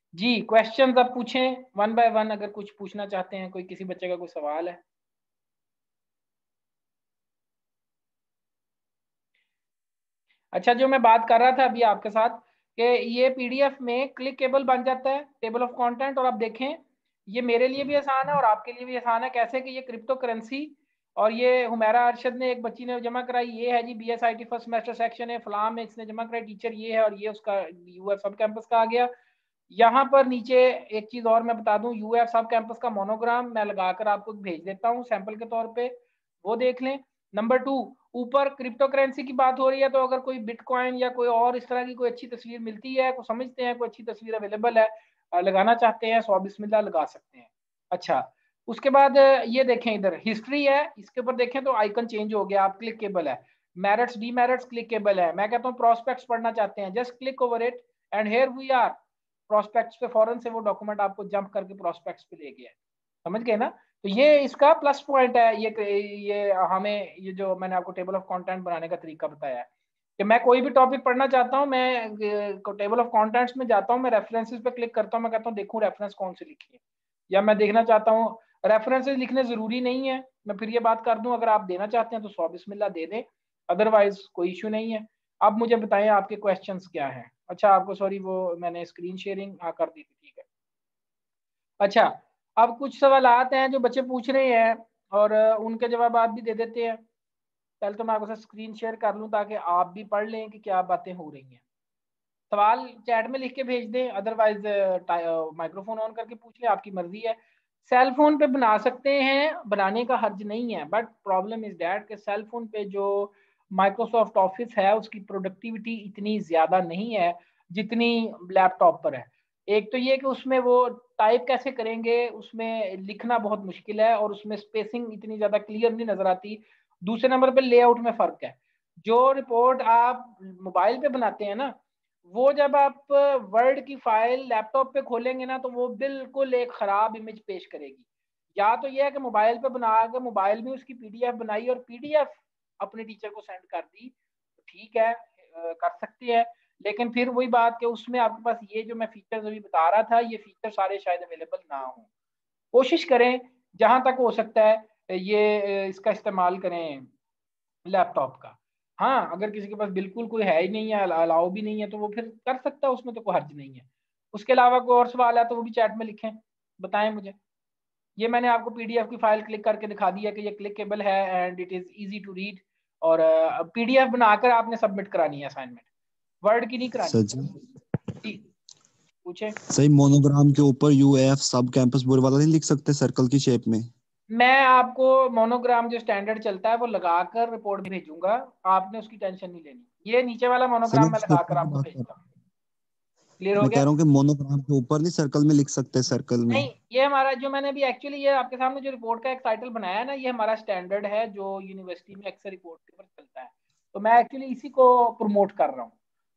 जी questions अब पूछें one by one, अगर कुछ पूछना चाहते हैं, कोई किसी बच्चे का कोई सवाल है। अच्छा, जो मैं बात कर रहा था अभी आपके साथ कि ये पीडीएफ में क्लिकेबल बन जाता है टेबल ऑफ कंटेंट, और आप देखें ये मेरे लिए भी आसान है और आपके लिए भी आसान है। कैसे कि ये क्रिप्टो करेंसी, और ये हुमैरा अरशद ने, एक बच्ची ने जमा कराई, ये है जी बीएसआईटी फर्स्ट सेमेस्टर सेक्शन है, फलाम में इसने जमा कराई, टीचर ये है, और ये उसका यूएफ सब कैंपस का आ गया। यहाँ पर नीचे एक चीज और मैं बता दूं, यूएफ सब कैंपस का मोनोग्राम मैं लगाकर आपको भेज देता हूँ सैंपल के तौर पे, वो देख लें। नंबर 2, ऊपर क्रिप्टो करेंसी की बात हो रही है, तो अगर कोई बिटकॉइन या कोई और इस तरह की कोई अच्छी तस्वीर मिलती है, को समझते हैं कोई अच्छी तस्वीर अवेलेबल है, लगाना चाहते हैं, सौ बिस्मिल्लाह लगा सकते हैं। अच्छा, उसके बाद ये देखें, इधर हिस्ट्री है, इसके ऊपर देखें तो आइकन चेंज हो गया, आप क्लिकेबल है। मेरिट्स डीमेरिट्स क्लिकेबल है। मैं कहता हूँ प्रोस्पेक्ट्स पढ़ना चाहते हैं, just click over it and here we are. Prospectus पे फौरन से वो डॉक्यूमेंट आपको जंप करके प्रोस्पेक्ट्स पे ले गया है, समझ गए ना। तो ये इसका प्लस पॉइंट है, ये हमें, ये जो मैंने आपको टेबल ऑफ कंटेंट बनाने का तरीका बताया है कि मैं कोई भी टॉपिक पढ़ना चाहता हूँ, मैं टेबल ऑफ कंटेंट्स में जाता हूँ, मैं रेफरेंसेस पे क्लिक करता हूँ, मैं कहता हूँ देखूँ रेफरेंस कौन से लिखी है, या मैं देखना चाहता हूँ, रेफरेंसेस लिखने जरूरी नहीं है, मैं फिर ये बात कर दूं, अगर आप देना चाहते हैं तो सौ बिस्मिल्लाह दे दें, अदरवाइज कोई इशू नहीं है। अब मुझे बताएं आपके क्वेश्चंस क्या हैं। अच्छा, आपको सॉरी, वो मैंने स्क्रीन शेयरिंग कर दी थी, ठीक है। अच्छा, अब कुछ सवालात हैं जो बच्चे पूछ रहे हैं, और उनके जवाब आप भी दे देते हैं। पहले तो मैं आपके साथ स्क्रीन शेयर कर लूं ताकि आप भी पढ़ लें कि क्या बातें हो रही हैं। सवाल चैट में लिख के भेज दें, अदरवाइज माइक्रोफोन ऑन करके पूछ लें, आपकी मर्जी है। सेल फोन पे बना सकते हैं, बनाने का हर्ज नहीं है, बट प्रॉब्लम इज दैट कि सेल फोन पे जो माइक्रोसॉफ्ट ऑफिस है उसकी प्रोडक्टिविटी इतनी ज़्यादा नहीं है जितनी लैपटॉप पर है। एक तो ये कि उसमें वो टाइप कैसे करेंगे, उसमें लिखना बहुत मुश्किल है, और उसमें स्पेसिंग इतनी ज़्यादा क्लियर नहीं नज़र आती। दूसरे नंबर पे लेआउट में फ़र्क है। जो रिपोर्ट आप मोबाइल पे बनाते हैं ना, वो जब आप वर्ड की फाइल लैपटॉप पे खोलेंगे ना, तो वो बिल्कुल एक खराब इमेज पेश करेगी। या तो ये है कि मोबाइल पे बना के मोबाइल में उसकी पीडीएफ बनाई और पीडीएफ अपने टीचर को सेंड कर दी, तो ठीक है, कर सकते हैं। लेकिन फिर वही बात कि उसमें आपके पास ये जो मैं फीचर्स अभी बता रहा था, ये फीचर सारे शायद अवेलेबल ना हो। कोशिश करें जहां तक हो सकता है ये इसका इस्तेमाल करें लैपटॉप का। हाँ, अगर किसी के पास बिल्कुल कोई है ही नहीं है, अलाउ भी नहीं है, तो वो फिर कर सकता है, उसमें तो कोई हर्ज नहीं है। उसके अलावा कोई और सवाल है तो वो भी चैट में लिखें, बताएं मुझे। ये मैंने आपको पीडीएफ की फाइल क्लिक करके दिखा दी है कि ये क्लिकेबल है and it is easy to read, और पीडीएफ बनाकर आपने सबमिट करानी है असाइनमेंट, वर्ड की नहीं करानी। सर जी, जी पूछे। सही मोनोग्राम के ऊपर यूएफ सब कैंपस बोर्ड वाला नहीं लिख सकते सर्कल की शेप में? मैं आपको मोनोग्राम जो स्टैंडर्ड चलता है वो लगाकर रिपोर्ट भेजूंगा, आपने उसकी टेंशन नहीं लेनी। ये नीचे वाला सर मैं मोनोग्राम मैं लगाकर सर्कल की आपको बात कर भेजता रहा हूँ। हूँ। क्लियर हो मैं कह गया। रहा हूँ कि मोनोग्राम के ऊपर नहीं सर्कल में लिख सकते, सर्कल में। नहीं, ये हमारा जो मैंने अभी एक्चुअली ये आपके सामने जो रिपोर्ट का एक टाइटल बनाया है ना, ये हमारा स्टैंडर्ड है जो यूनिवर्सिटी में अक्सर रिपोर्ट के ऊपर चलता है, तो मैं एक्चुअली इसी को प्रमोट कर रहा हूँ।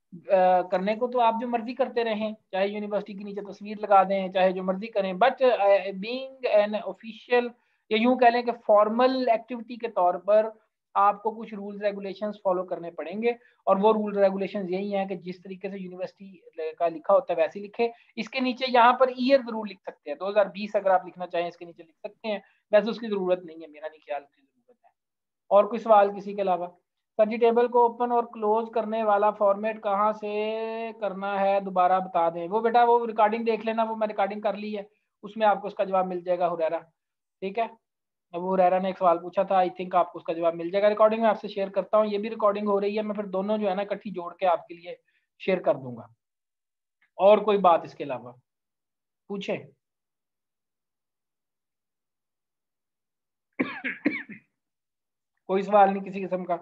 करने को तो आप जो मर्जी करते रहें, चाहे यूनिवर्सिटी के नीचे तस्वीर लगा दें, चाहे जो मर्जी करें, बट बीइंग एन ऑफिशियल, या यूं कह लें कि फॉर्मल एक्टिविटी के तौर पर आपको कुछ रूल्स रेगुलेशंस फॉलो करने पड़ेंगे। और वो रूल रेगुलेशंस यही हैं कि जिस तरीके से यूनिवर्सिटी का लिखा होता है वैसे ही लिखे। इसके नीचे यहाँ पर ईयर जरूर लिख सकते हैं, 2020 अगर आप लिखना चाहें इसके नीचे लिख सकते हैं, वैसे उसकी जरूरत नहीं है, मेरा नहीं ख्याल उसकी जरूरत है। और कोई सवाल किसी के अलावा। सर जी, टेबल को ओपन और क्लोज करने वाला फॉर्मेट कहाँ से करना है, दोबारा बता दें। वो बेटा वो रिकॉर्डिंग देख लेना, वो मैं रिकॉर्डिंग कर ली है, उसमें आपको उसका जवाब मिल जाएगा हुरैरा, ठीक है। अब हुरैरा ने एक सवाल पूछा था, आई थिंक आपको उसका जवाब मिल जाएगा। रिकॉर्डिंग में आपसे शेयर करता हूँ, ये भी रिकॉर्डिंग हो रही है, मैं फिर दोनों जो है ना इकट्ठी जोड़ के आपके लिए शेयर कर दूंगा। और कोई बात इसके अलावा पूछे। कोई सवाल नहीं किसी किस्म का।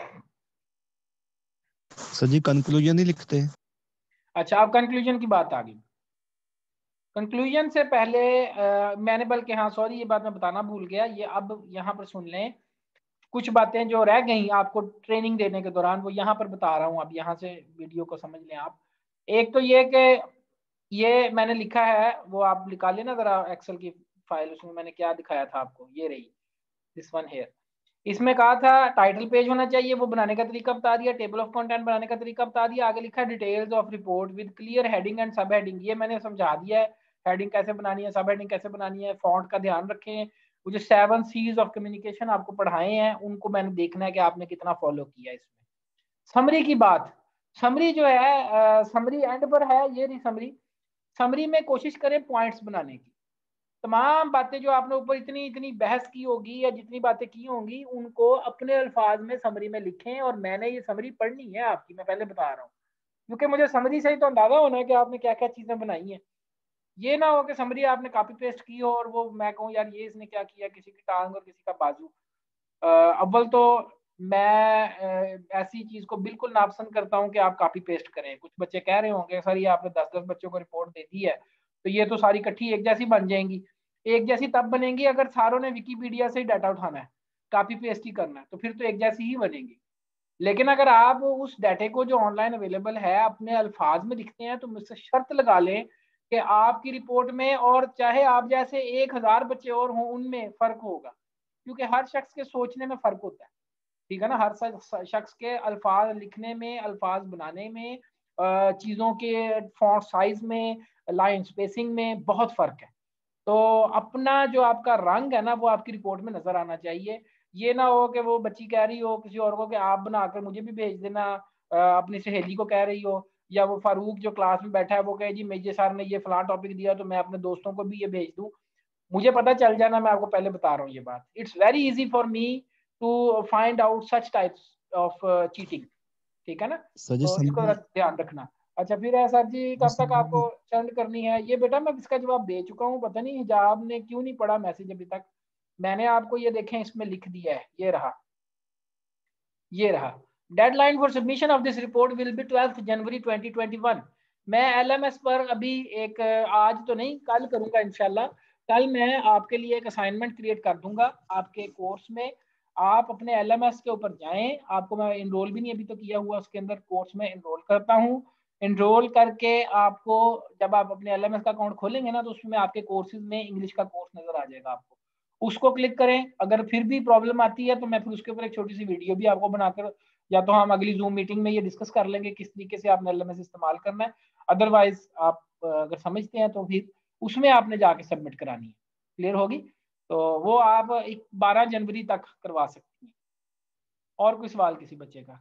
सर जी कंक्लूजन ही लिखते हैं। अच्छा, अब कंक्लूजन की बात आ गई। कंक्लूजन से पहले मैंने, बल्कि हाँ सॉरी, ये बात मैं बताना भूल गया, ये अब यहाँ पर सुन लें। कुछ बातें जो रह गई आपको ट्रेनिंग देने के दौरान, वो यहाँ पर बता रहा हूँ, अब यहाँ से वीडियो को समझ लें आप। एक तो ये कि ये मैंने लिखा है, वो आप निकाल लेना जरा एक्सेल की फाइल, उसमें मैंने क्या दिखाया था आपको, ये रही, दिस वन हेयर। इसमें कहा था टाइटल पेज होना चाहिए, वो बनाने का तरीका बता दिया, टेबल ऑफ कंटेंट बनाने का तरीका बता दिया, आगे लिखा है details of report with clear heading and sub heading, ये मैंने समझा दिया है, हेडिंग कैसे बनानी है, सब हेडिंग कैसे बनानी है, फॉन्ट का ध्यान रखें। वो जो 7 सीज ऑफ कम्युनिकेशन आपको पढ़ाए हैं उनको मैंने देखना है कि आपने कितना फॉलो किया इसमें। समरी की बात, समरी जो है समरी एंड पर है, ये रही समरी। समरी में कोशिश करें पॉइंट्स बनाने की, तमाम बातें जो आपने ऊपर इतनी इतनी बहस की होगी या जितनी बातें की होंगी उनको अपने अल्फाज में समरी में लिखें। और मैंने ये समरी पढ़नी है आपकी, मैं पहले बता रहा हूँ, क्योंकि मुझे समरी से ही तो अंदाजा होना है कि आपने क्या क्या चीजें बनाई हैं। ये ना हो कि समरी आपने कॉपी पेस्ट की हो और वो मैं कहूँ यार ये इसने क्या किया, किसी की टांग और किसी का बाजू। अव्वल तो मैं ऐसी चीज को बिल्कुल नापसंद करता हूँ कि आप कॉपी पेस्ट करें। कुछ बच्चे कह रहे होंगे सर ये आपने 10-10 बच्चों को रिपोर्ट दे दी है तो ये तो सारी इकट्ठी एक जैसी बन जाएंगी। एक जैसी तब बनेंगी अगर सारों ने विकीपीडिया से ही डाटा उठाना है, कॉपी पेस्ट ही करना है, तो फिर तो एक जैसी ही बनेगी। लेकिन अगर आप उस डाटे को जो ऑनलाइन अवेलेबल है अपने अल्फाज में लिखते हैं तो मुझसे शर्त लगा लें कि आपकी रिपोर्ट में और चाहे आप जैसे 1,000 बच्चे और हों उनमें फर्क होगा, क्योंकि हर शख्स के सोचने में फर्क होता है। ठीक है ना, हर शख्स के अल्फाज लिखने में, अल्फाज बनाने में, चीज़ों के फॉन्ट साइज में, लाइन स्पेसिंग में बहुत फ़र्क है। तो अपना जो आपका रंग है ना वो आपकी रिपोर्ट में नज़र आना चाहिए। ये ना हो कि वो बच्ची कह रही हो किसी और को कि आप बनाकर मुझे भी भेज देना, अपनी सहेली को कह रही हो, या वो फारूक जो क्लास में बैठा है वो कहे जी मेजर सर ने ये फलां टॉपिक दिया तो मैं अपने दोस्तों को भी ये भेज दूँ। मुझे पता चल जाना, मैं आपको पहले बता रहा हूँ ये बात। It's very easy for me to find out such types of cheating. ठीक है ना, सर जी तो इसको समरी। ध्यान रखना। अच्छा फिर है सर जी जी कब तक समरी। आपको सेंड करनी है ये? बेटा मैं इसका जवाब दे चुका हूँ, पता नहीं हिजाब ने क्यों नहीं पढ़ा मैसेज अभी तक। मैंने आपको ये देखें इसमें लिख दिया है, ये रहा, ये रहा। Deadline for submission of this report will be 12 January 2021। मैं एलएमएस पर अभी एक आज तो नहीं कल करूंगा इंशाल्लाह। कल मैं आपके लिए एक असाइनमेंट क्रिएट कर दूंगा आपके कोर्स में। आप अपने एलएमएस के ऊपर जाएं, आपको मैं इनरोल भी नहीं अभी तो किया हुआ उसके अंदर, कोर्स में इनरोल करता हूँ। इनरोल करके आपको जब आप अपने एलएमएस का अकाउंट खोलेंगे ना तो उसमें आपके कोर्सेज में इंग्लिश का कोर्स नजर आ जाएगा आपको, उसको क्लिक करें। अगर फिर भी प्रॉब्लम आती है तो मैं फिर उसके ऊपर एक छोटी सी वीडियो भी आपको बनाकर, या तो हम अगली जूम मीटिंग में ये डिस्कस कर लेंगे किस तरीके से आपने एलएमएस इस्तेमाल करना है। अदरवाइज आप अगर समझते हैं तो फिर उसमें आपने जाके सबमिट करानी है। क्लियर होगी? तो वो आप 12 जनवरी तक करवा सकती हैं। और कोई सवाल किसी बच्चे का?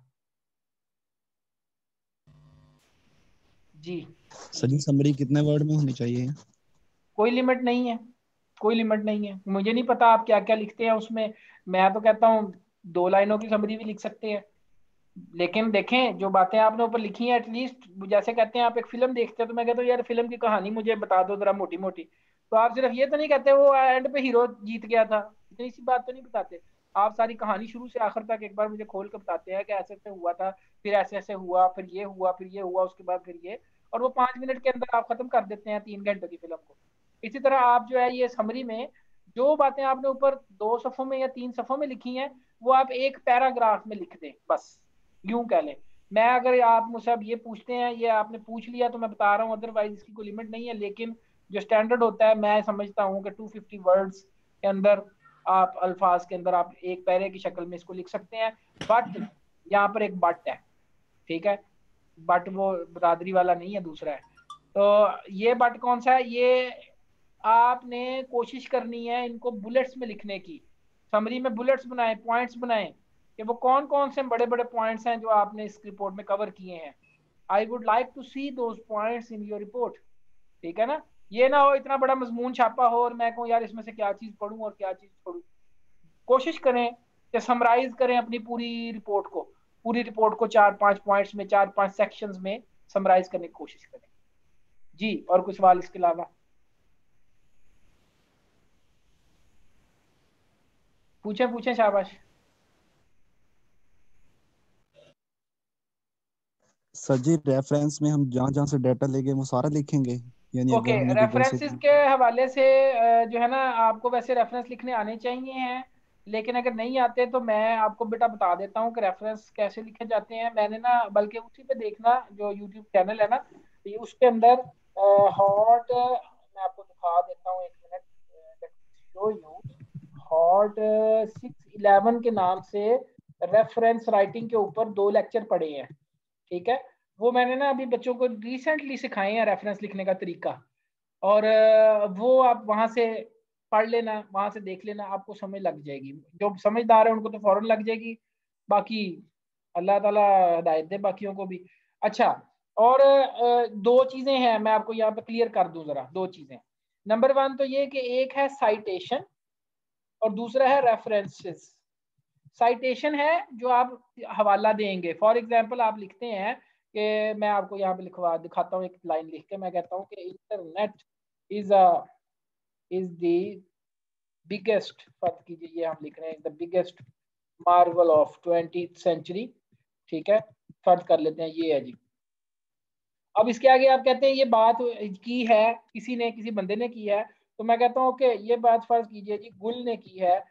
जी सर जी समरी कितने वर्ड में होनी चाहिए? कोई लिमिट नहीं है, कोई लिमिट नहीं है। मुझे नहीं पता आप क्या क्या लिखते हैं उसमें, मैं तो कहता हूँ 2 लाइनों की समरी भी लिख सकते हैं। लेकिन देखें जो बातें आपने ऊपर लिखी हैं एटलीस्ट, जैसे कहते हैं आप एक फिल्म देखते हैं तो मैं कहता हूँ यार फिल्म की कहानी मुझे बता दो जरा मोटी मोटी। तो आप सिर्फ ये तो नहीं कहते वो एंड पे हीरो जीत गया था, इतनी सी बात तो नहीं बताते। आप सारी कहानी शुरू से आखिर तक एक बार मुझे खोल कर बताते हैं कि ऐसे ऐसे हुआ था, फिर ऐसे ऐसे हुआ, फिर ये हुआ, फिर ये हुआ, उसके बाद फिर ये। और वो 5 मिनट के अंदर आप खत्म कर देते हैं 3 घंटे की फिल्म को। इसी तरह आप जो है ये समरी में जो बातें आपने ऊपर 2 सफ़ों में या 3 सफ़ों में लिखी हैं वो आप एक पैराग्राफ में लिख दें बस, यूं कह लें। मैं अगर आप मुझसे अब ये पूछते हैं, ये आपने पूछ लिया तो मैं बता रहा हूँ, अदरवाइज इसकी कोई लिमिट नहीं है। लेकिन जो स्टैंडर्ड होता है मैं समझता हूँ कि 250 वर्ड्स के अंदर आप अल्फाज के अंदर आप एक पैरे की शक्ल में इसको लिख सकते हैं। बट यहाँ पर एक बट है, ठीक है, बट वो बरादरी वाला नहीं है, दूसरा है। तो ये बट कौन सा है? ये आपने कोशिश करनी है इनको बुलेट्स में लिखने की। समरी में बुलेट्स बनाए, पॉइंट्स बनाए कि वो कौन कौन से बड़े बड़े पॉइंट्स हैं जो आपने इस रिपोर्ट में कवर किए हैं। I would like to see those points in your report. ठीक है ना, ये ना हो इतना बड़ा मजमून छापा हो और मैं कहूँ यार इसमें से क्या चीज पढ़ूं और क्या चीज छोड़ूं। कोशिश करें कि समराइज करें अपनी पूरी रिपोर्ट को, पूरी रिपोर्ट को 4-5 पॉइंट्स में, 4-5 सेक्शंस में समराइज करने की कोशिश करें। जी और कुछ सवाल इसके अलावा? पूछे पूछे, शाबाश। सर जी रेफरेंस में हम जहाँ जहाँ से डाटा लेंगे वो सारा लिखेंगे, यानी ओके, अगर हमने गूगल से। रेफरेंसेस के हवाले से जो है ना आपको वैसे रेफरेंस लिखने आने चाहिए हैं। लेकिन अगर नहीं आते तो मैं आपको बेटा बता देता हूँ कि रेफरेंस कैसे लिखे जाते हैं। मैंने ना बल्कि उसी पे देखना जो यूट्यूब चैनल है ना, ये उसके अंदर हॉट, मैं आपको दिखा देता हूँ एक मिनट, शो यू हॉट 11 के नाम से रेफरेंस राइटिंग के ऊपर 2 लेक्चर पढ़े हैं, ठीक है। वो मैंने ना अभी बच्चों को रिसेंटली सिखाए हैं रेफरेंस लिखने का तरीका, और वो आप वहां से पढ़ लेना, वहां से देख लेना, आपको समझ लग जाएगी। जो समझदार है उनको तो फौरन लग जाएगी, बाकी अल्लाह ताला हिदायत दे बाकियों को भी। अच्छा, और 2 चीजें हैं, मैं आपको यहाँ पे क्लियर कर दूं जरा। 2 चीजें, नंबर 1 तो ये कि एक है साइटेशन और दूसरा है रेफरेंसेस। साइटेशन है जो आप हवाला देंगे। फॉर एग्जांपल आप लिखते हैं कि, मैं आपको यहाँ पे लिखवा दिखाता हूँ एक लाइन लिख के, मैं कहता हूँ कि इंटरनेट इज द बिगेस्ट, फर्ज कीजिए ये हम लिख रहे हैं the biggest marvel of 20th century, ठीक है, फर्ज कर लेते हैं ये है जी। अब इसके आगे आप कहते हैं ये बात की है किसी ने, किसी बंदे ने की है, तो मैं कहता हूँ कि ये बात फर्ज कीजिए जी गुल ने की है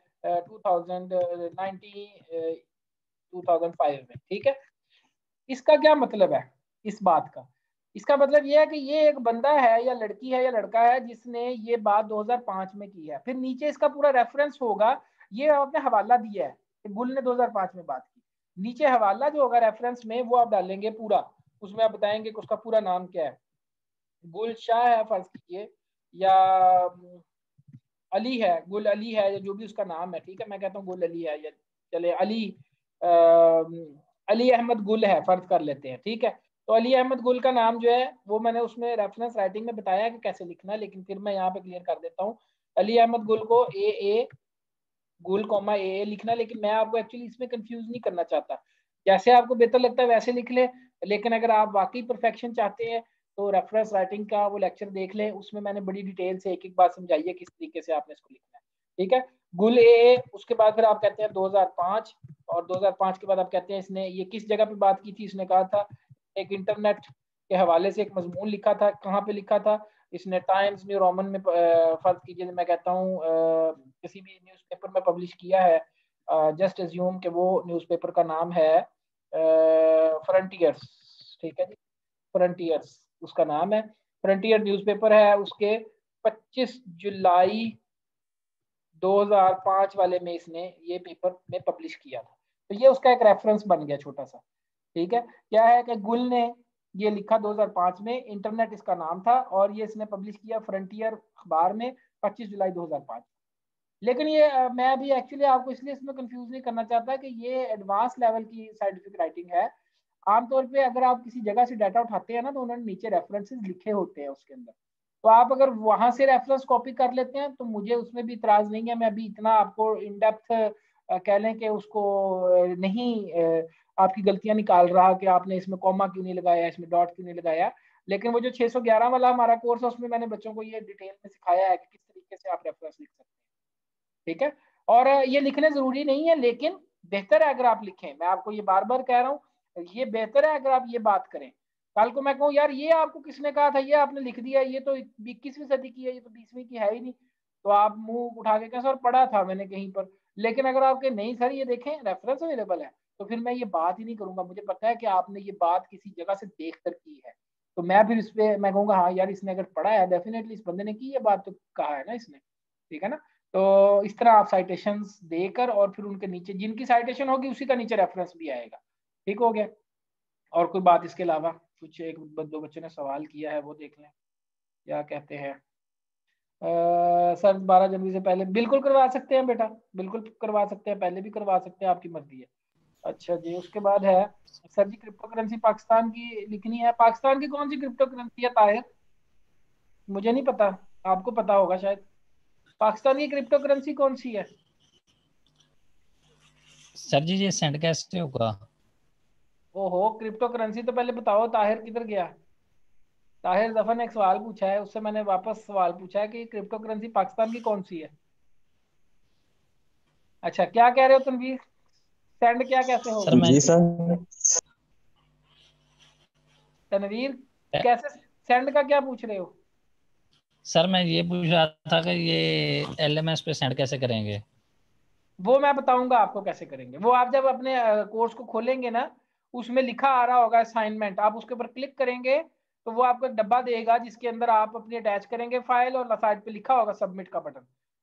2005 में, ठीक है। इसका क्या मतलब है इस बात का? इसका मतलब ये है कि ये एक बंदा है या लड़की है या लड़का है जिसने ये बात 2005 में की है। फिर नीचे इसका पूरा रेफरेंस होगा, ये आपने हवाला दिया है कि गुल ने 2005 में बात की, नीचे हवाला जो होगा रेफरेंस में वो आप डालेंगे पूरा, उसमें आप बताएंगे कि उसका पूरा नाम क्या है, गुल शाह है फर्ज कीजिए, या अली है, गुल अली है, या जो भी उसका नाम है, ठीक है। मैं कहता हूँ गुल अली है, या चले अली अली अहमद गुल है, फर्ज कर लेते हैं, ठीक है। तो अली अहमद गुल का नाम जो है वो मैंने उसमें रेफरेंस राइटिंग में बताया कि कैसे लिखना है, लेकिन फिर मैं यहाँ पे क्लियर कर देता हूँ। अली अहमद गुल को ए गुल कॉमा ए लिखना, लेकिन मैं आपको एक्चुअली इसमें कंफ्यूज नहीं करना चाहता, जैसे आपको बेहतर लगता है वैसे लिख ले। लेकिन अगर आप वाकई परफेक्शन चाहते हैं तो रेफरेंस राइटिंग का वो लेक्चर देख लें, उसमें मैंने बड़ी डिटेल से एक एक बात समझाई है किस तरीके से आपने इसको लिखना है, ठीक है। गुल ए, उसके बाद फिर आप कहते हैं 2005, और 2005 के बाद आप कहते हैं इसने ये किस जगह पे बात की थी, इसने कहा था एक इंटरनेट के हवाले से एक मजमून लिखा था, कहाँ पे लिखा था इसने, टाइम्स न्यू रोमन में, फर्ज कीजिए मैं कहता हूँ किसी भी न्यूज़पेपर में पब्लिश किया है, जस्ट एज्यूम कि वो न्यूज़पेपर का नाम है फ्रंटियर्स, ठीक है जी, फ्रंटियर्स उसका नाम है, फ्रंटियर न्यूज़पेपर है, उसके 25 जुलाई 2005 वाले में इसने ये पेपर में पब्लिश किया था। तो ये उसका एक रेफरेंस बन गया छोटा सा, ठीक है। क्या है कि गुल ने ये लिखा 2005 में, इंटरनेट इसका नाम था, और ये इसने पब्लिश किया फ्रंटियर अखबार में 25 जुलाई 2005। लेकिन ये मैं अभी एक्चुअली आपको इसलिए इसमें कंफ्यूज नहीं करना चाहता कि ये एडवांस लेवल की साइंटिफिक राइटिंग है। आमतौर पे अगर आप किसी जगह से डाटा उठाते हैं ना, तो उन्होंने नीचे रेफरेंसेस लिखे होते हैं उसके अंदर, तो आप अगर वहां से रेफरेंस कॉपी कर लेते हैं तो मुझे उसमें भी इतराज नहीं है। मैं अभी इतना आपको इन डेप्थ कह लें कि उसको नहीं आपकी गलतियां निकाल रहा कि आपने इसमें कॉमा क्यों नहीं लगाया, इसमें डॉट क्यों नहीं लगाया। लेकिन वो जो 611 वाला हमारा कोर्स है उसमें मैंने बच्चों को ये डिटेल में सिखाया है कि किस तरीके से आप रेफरेंस लिख सकते हैं, ठीक है। और ये लिखने जरूरी नहीं है, लेकिन बेहतर है अगर आप लिखें। मैं आपको ये बार बार कह रहा हूँ, ये बेहतर है अगर आप ये बात करें। कल को मैं कहूँ यार ये आपको किसने कहा था, ये आपने लिख दिया, ये तो 21वीं सदी की है, ये तो 20वीं की है ही नहीं, तो आप मुंह उठा के कहें सर पढ़ा था मैंने कहीं पर। लेकिन अगर आपके नहीं सर ये देखें रेफरेंस अवेलेबल है, तो फिर मैं ये बात ही नहीं करूंगा। मुझे पता है कि आपने ये बात किसी जगह से देख कर की है, तो मैं फिर इस पे मैं कहूँगा हाँ यार इसने अगर पढ़ा है डेफिनेटली इस बंदे ने की ये बात, तो कहा है ना इसने, ठीक है ना। तो इस तरह आप साइटेशंस देकर और फिर उनके नीचे जिनकी साइटेशन होगी उसी का नीचे रेफरेंस भी आएगा, ठीक हो गया। और कोई बात इसके अलावा? कुछ एक दो बच्चों ने सवाल किया है वो देख लें क्या कहते हैं। सर 12 जनवरी से पहले बिल्कुल करवा सकते हैं बेटा, बिल्कुल करवा सकते हैं, पहले भी करवा सकते हैं, आपकी मर्जी है। अच्छा जी, उसके बाद है सर जी क्रिप्टो करेंसी पाकिस्तान की लिखनी है। पाकिस्तान की कौन सी क्रिप्टो करेंसी है ताहिर? मुझे नहीं पता, आपको पता होगा शायद। पाकिस्तान की क्रिप्टो करेंसी कौन सी है? सर जी ये सेंड कैसे होगा? ओहो, क्रिप्टो करेंसी तो पहले बताओ। ताहिर किधर गया? ताहिर जफर ने एक सवाल पूछा है, उससे मैंने वापस सवाल पूछा है कि क्रिप्टो करेंसी पाकिस्तान की कौन सी है। अच्छा, क्या कह रहे हो तनवीर? सेंड क्या कैसे सर होगा मैं जी सर। तनवीर? कैसे सेंड का क्या पूछ रहे हो? सर मैं ये पूछ रहा था कि ये एलएमएस पे सेंड कैसे करेंगे? वो मैं बताऊंगा आपको कैसे करेंगे। वो आप जब अपने कोर्स को खोलेंगे ना, उसमें लिखा आ रहा होगा असाइनमेंट, आप उसके ऊपर क्लिक करेंगे तो वो आपको एक डब्बा देगा जिसके अंदर आप अपनी अटैच करेंगे फाइल, और साइड पे लिखा होगा सबमिट का बटन,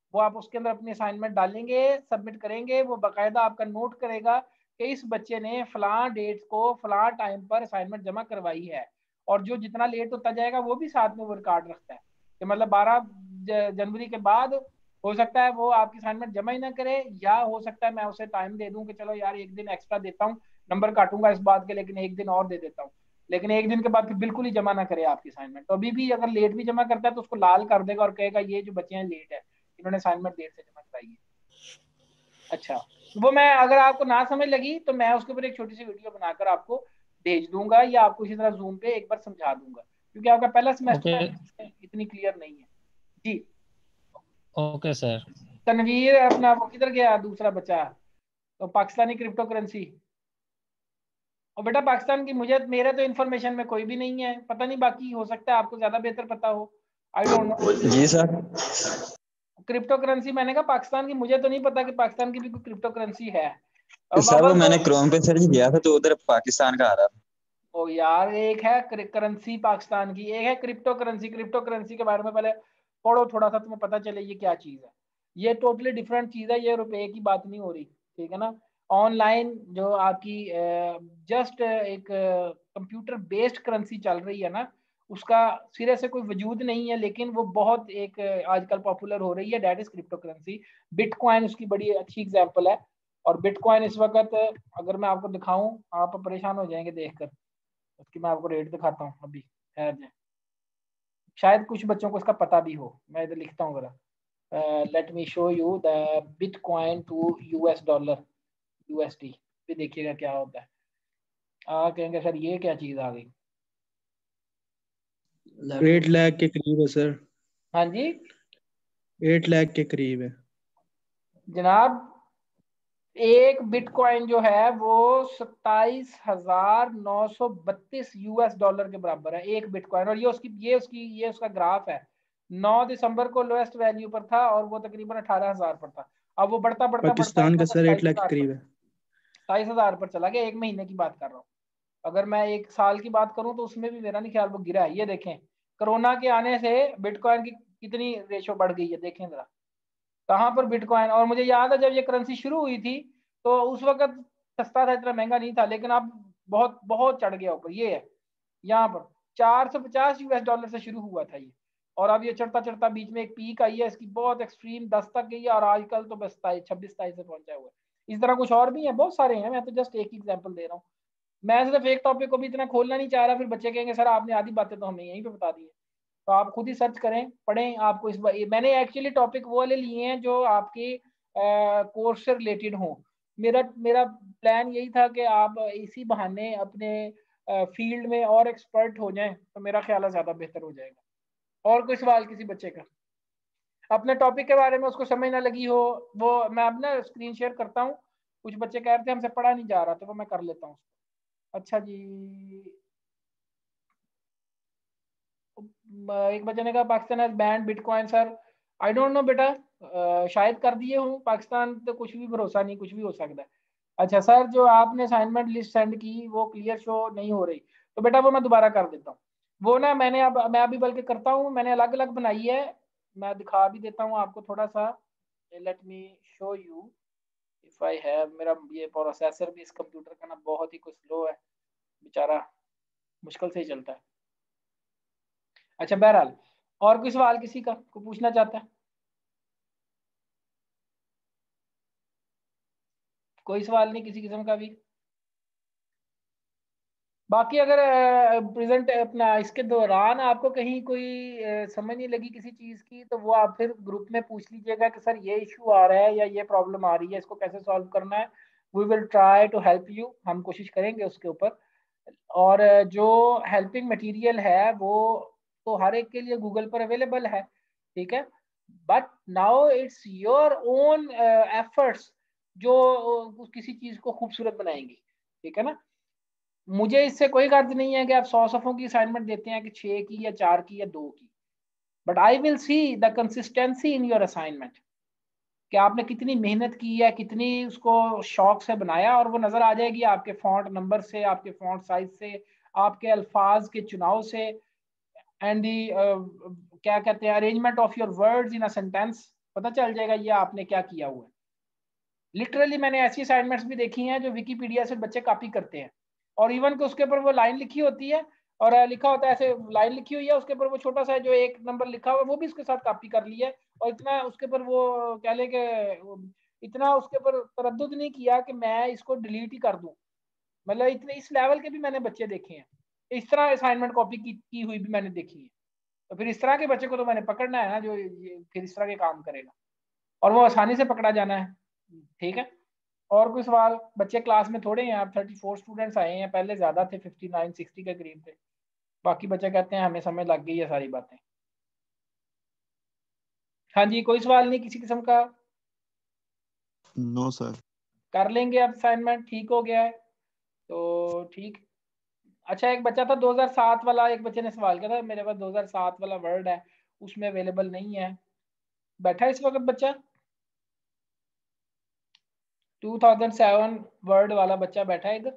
वो आप उसके अंदर अपनी असाइनमेंट डालेंगे, सबमिट करेंगे, वो बाकायदा आपका नोट करेगा कि इस बच्चे ने फलां डेट को फलां टाइम पर असाइनमेंट जमा करवाई है। और जो जितना लेट होता जाएगा वो भी साथ में वो रिकॉर्ड रखता है कि मतलब 12 जनवरी के बाद हो सकता है वो आपकी असाइनमेंट जमा ही ना करे, या हो सकता है मैं उसे टाइम दे दूं कि चलो यार एक दिन एक्स्ट्रा देता हूँ, नंबर काटूंगा इस बात के, लेकिन एक दिन और दे देता हूँ। लेकिन एक दिन के बाद फिर बिल्कुल ही जमा ना करे आपकी असाइनमेंट। तो अभी भी अगर लेट भी जमा करता है तो उसको लाल कर देगा और कहेगा ये जो बच्चे हैं लेट है, इन्होंने असाइनमेंट देर से जमा कराई है। अच्छा, वो मैं अगर आपको ना समझ लगी तो मैं उसके ऊपर एक छोटी सी वीडियो बनाकर आपको भेज दूंगा, या आपको इसी तरह जूम पे एक बार समझा दूंगा, क्योंकि आपका पहला ओके सेमेस्टर है, इतनी क्लियर नहीं है जी। Okay sir. तनवीर अपना वो किधर गया दूसरा बच्चा, तो पाकिस्तानी क्रिप्टो करेंसी। और बेटा पाकिस्तान की मुझे मेरे तो इन्फॉर्मेशन में कोई भी नहीं है, पता नहीं, बाकी हो सकता है आपको ज्यादा बेहतर पता हो, आई डोंट नो। जी सर। क्रिप्टो करेंसी मैंने कहा पाकिस्तान की, मुझे तो नहीं पता कि पाकिस्तान की भी कोई क्रिप्टो करेंसी है। और सर वो बाबल तो मैंने क्रोम पे सर्च किया था तो उधर पाकिस्तान का आ रहा था। ओ यार, एक है करेंसी पाकिस्तान की, एक है क्रिप्टो करेंसी। क्रिप्टो करेंसी के बारे में पहले पढ़ो थोड़ा सा, तुम्हें पता चले ये क्या चीज़ है। ये टोटली डिफरेंट चीज़ है, ये रुपए की बात नहीं हो रही, ठीक है ना। ऑनलाइन जो आपकी जस्ट एक कंप्यूटर बेस्ड करेंसी चल रही है ना, उसका सिरे से कोई वजूद नहीं है, लेकिन वो बहुत एक आजकल पॉपुलर हो रही है, that is crypto currency. Bitcoin उसकी बड़ी अच्छी एग्जांपल है। और बिटकॉइन इस वक्त अगर मैं आपको दिखाऊं आप परेशान हो जाएंगे देखकर, उसकी मैं आपको रेट दिखाता हूँ अभी, ठहर जाए, शायद कुछ बच्चों को इसका पता भी हो। मैं इधर लिखता हूँ जरा, let me show you the bitcoin to US dollar USD, भी देखिएगा क्या होता है। कहेंगे सर ये क्या चीज़ आ गई। 8 लाख के करीब है सर। हाँ जी 8 लाख के करीब है जनाब, एक बिटकॉइन जो है वो 27,932 यूएस डॉलर के बराबर है एक बिटकॉइन। और ये उसका ग्राफ है। 9 दिसंबर को लोएस्ट वैल्यू पर था और वो तकरीबन 18,000 पर था। अब वो बढ़ता बढ़ता बढ़ता इस पाकिस्तान का वक्त सर 8 सताईस लाख के हजार पर करीब है। 27,000 पर चला गया। एक महीने की बात कर रहा हूँ। अगर मैं एक साल की बात करूं तो उसमें भी मेरा नहीं ख्याल वो गिरा है। ये देखें कोरोना के आने से बिटकॉइन की कितनी रेशो बढ़ गई है, देखें जरा कहाँ पर बिटकॉइन। और मुझे याद है जब ये करेंसी शुरू हुई थी तो उस वक्त सस्ता था, इतना महंगा नहीं था, लेकिन अब बहुत बहुत चढ़ गया ऊपर। ये है यहाँ पर 450 यूएस डॉलर से शुरू हुआ था ये, और अब ये चढ़ता चढ़ता बीच में एक पीक आई है इसकी, बहुत एक्सट्रीम 10 तक गई है, और आजकल तो बस 26-27 से पहुंचा हुआ है। इस तरह कुछ और भी है, बहुत सारे हैं, मैं तो जस्ट एक एग्जांपल दे रहा हूँ। मैं सिर्फ एक टॉपिक को भी इतना खोलना नहीं चाह रहा, फिर बच्चे कहेंगे सर आपने आधी बातें तो हमें यहीं पे बता दी है। तो आप खुद ही सर्च करें, पढ़ें। आपको इस बार मैंने एक्चुअली टॉपिक वो वाले लिए हैं जो आपके कोर्स से रिलेटेड हों। मेरा मेरा प्लान यही था कि आप इसी बहाने अपने फील्ड में और एक्सपर्ट हो जाएं, तो मेरा ख्याल है ज़्यादा बेहतर हो जाएगा। और कोई सवाल किसी बच्चे का अपने टॉपिक के बारे में उसको समझ ना लगी हो, वो मैं अब ना स्क्रीन शेयर करता हूँ। कुछ बच्चे कह रहे थे हमसे पढ़ा नहीं जा रहा, तो वो मैं कर लेता हूँ। अच्छा जी, एक बच्चे ने कहा Pakistan has banned bitcoin sir. I don't know बेटा, शायद कर दिए हूँ। पाकिस्तान तो कुछ भी भरोसा नहीं, कुछ भी हो सकता है। अच्छा सर, जो आपने असाइनमेंट लिस्ट सेंड की वो क्लियर शो नहीं हो रही, तो बेटा वो मैं दोबारा कर देता हूँ। वो ना मैं अभी बल्कि करता हूँ, मैंने अलग अलग बनाई है, मैं दिखा भी देता हूँ आपको थोड़ा सा। Let me show you if I have. मेरा ये प्रोसेसर भी इस कंप्यूटर का ना बहुत ही कुछ स्लो है बेचारा, मुश्किल से ही चलता है। अच्छा बहरहाल, और कोई सवाल किसी का को पूछना चाहता है? कोई सवाल नहीं किसी किस्म का भी? बाकी अगर प्रेजेंट अपना इसके दौरान आपको कहीं कोई समझ नहीं लगी किसी चीज़ की, तो वो आप फिर ग्रुप में पूछ लीजिएगा कि सर ये इशू आ रहा है या ये प्रॉब्लम आ रही है, इसको कैसे सॉल्व करना है। We will try to help you, हम कोशिश करेंगे उसके ऊपर। और जो हेल्पिंग मटेरियल है वो तो हर एक के लिए गूगल पर अवेलेबल है, ठीक है। But now it's your own efforts जो किसी चीज़ को खूबसूरत बनाएंगी, ठीक है ना। मुझे इससे कोई गर्ज नहीं है कि आप 100 सफ़ों की असाइनमेंट देते हैं कि 6 की या 4 की या 2 की, but I will see the consistency in your assignment कि आपने कितनी मेहनत की है, कितनी उसको शौक से बनाया, और वो नज़र आ जाएगी आपके फॉन्ट नंबर से, आपके फॉन्ट साइज से, आपके अल्फाज के चुनाव से, एंड दी क्या कहते हैं arrangement of your words in a sentence, पता चल जाएगा ये आपने क्या किया हुआ है। लिटरली मैंने ऐसी असाइनमेंट्स भी देखी हैं जो विकीपीडिया से बच्चे कॉपी करते हैं, और इवन कि उसके ऊपर वो लाइन लिखी होती है और लिखा होता है ऐसे, लाइन लिखी हुई है उसके ऊपर वो छोटा सा जो एक नंबर लिखा हुआ है वो भी उसके साथ कॉपी कर लिया है, और इतना उसके ऊपर वो कह ले कि इतना उसके ऊपर तरद्दुद नहीं किया कि मैं इसको डिलीट ही कर दूं। मतलब इतने इस लेवल के भी मैंने बच्चे देखे हैं, इस तरह असाइनमेंट कॉपी की हुई भी मैंने देखी है। तो फिर इस तरह के बच्चे को तो मैंने पकड़ना है ना, जो ये फिर इस तरह के काम करेगा, और वो आसानी से पकड़ा जाना है। ठीक है, और कोई सवाल? बच्चे क्लास में थोड़े हैं, आप 34 स्टूडेंट्स आए हैं, पहले ज्यादा थे, 59 60 के करीब थे। बाकी बच्चे कहते हैं हमें समझ लग गई है सारी बातें। हाँ जी, कोई सवाल नहीं किसी किस्म का? No sir. कर लेंगे अब असाइनमेंट, ठीक हो गया है तो ठीक। अच्छा, एक बच्चा था 2007 वाला, एक बच्चे ने सवाल किया था मेरे पास 2007 वाला वर्ड है उसमें अवेलेबल नहीं है। बैठा इस वक्त बच्चा? 2007 वर्ड वाला बच्चा बैठा है इधर?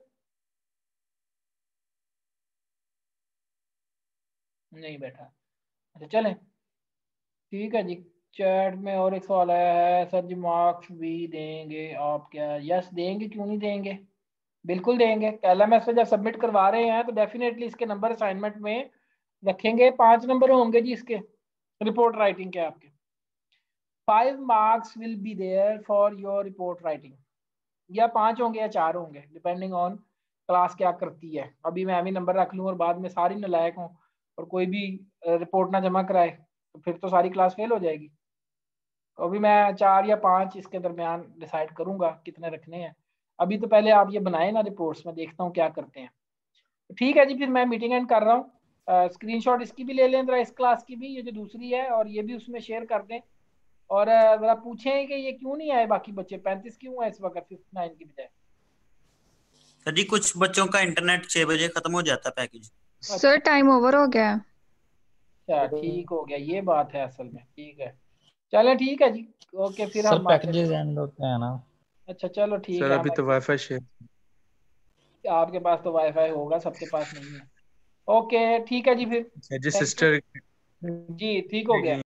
नहीं बैठा। अच्छा चलें, ठीक है जी। चैट में और एक सवाल आया है, सर जी मार्क्स भी देंगे आप क्या? यस देंगे, क्यों नहीं देंगे, बिल्कुल देंगे। LMS पे जब सबमिट करवा रहे हैं तो डेफिनेटली इसके नंबर असाइनमेंट में रखेंगे। 5 नंबर होंगे जी इसके, रिपोर्ट राइटिंग के आपके। 5 marks will be there for your report writing, या 5 होंगे या 4 होंगे, डिपेंडिंग ऑन क्लास क्या करती है। अभी मैं अभी नंबर रख लूँ और बाद में सारी नालायक हूँ और कोई भी रिपोर्ट ना जमा कराए तो फिर तो सारी क्लास फेल हो जाएगी। तो अभी मैं 4 या 5 इसके दरमियान डिसाइड करूंगा कितने रखने हैं। अभी तो पहले आप ये बनाए ना रिपोर्ट्स, में देखता हूँ क्या करते हैं। तो ठीक है जी, फिर मैं मीटिंग एंड कर रहा हूँ। स्क्रीनशॉट इसकी भी ले लें जरा, इस क्लास की भी, ये जो दूसरी है, और ये भी उसमें शेयर कर दें। और जरा पूछें कि ये क्यों नहीं आए बाकी बच्चे, 35 क्यों है इस वक्त 59 की बजाय? सर जी कुछ बच्चों का इंटरनेट 6 बजे खत्म हो जाता है पैकेज। सर टाइम ओवर हो गया है। अच्छा ठीक हो गया, ये बात है असल में। ठीक है, चलें ठीक है जी, ओके फिर सर हम आपसे। पैकेजेस एंड होते हैं ना। अच्छा चलो ठीक सर है, अभी तो वाईफाई शेयर। आपके पास तो वाईफाई होगा, सबके पास नहीं है। ओके ठीक है जी फिर, जी थैंक यू सिस्टर जी, ठीक हो गया।